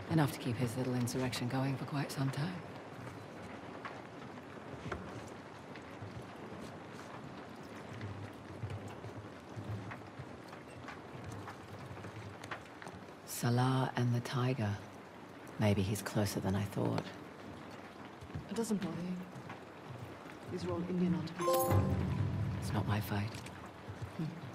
Enough to keep his little insurrection going for quite some time. Salah and the tiger. Maybe he's closer than I thought. It doesn't bother you. These are all Indian artifacts. It's not my fight. Hmm.